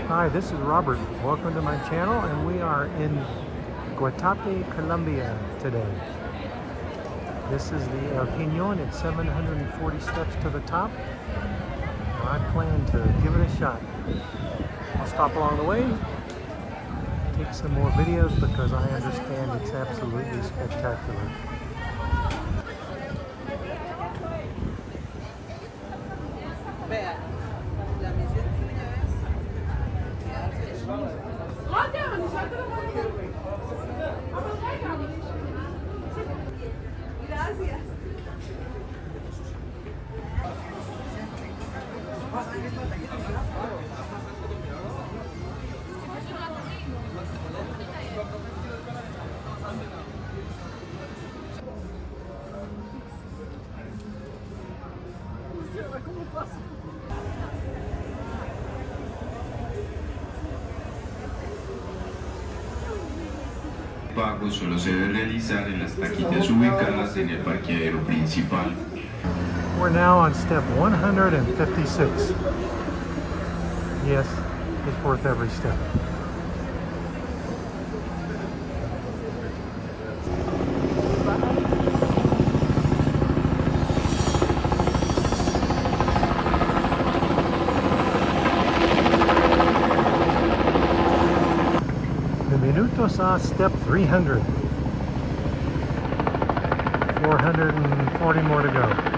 Hi, this is Robert. Welcome to my channel, and we are in Guatate, Colombia today. This is the El Peñon. It's 740 steps to the top. I plan to give it a shot. I'll stop along the way, take some more videos because I understand it's absolutely spectacular. El pago solo se debe realizar en las taquillas ubicadas en el parqueadero principal. We're now on step 156. Yes, it's worth every step. Minutos a step 300. 440 more to go.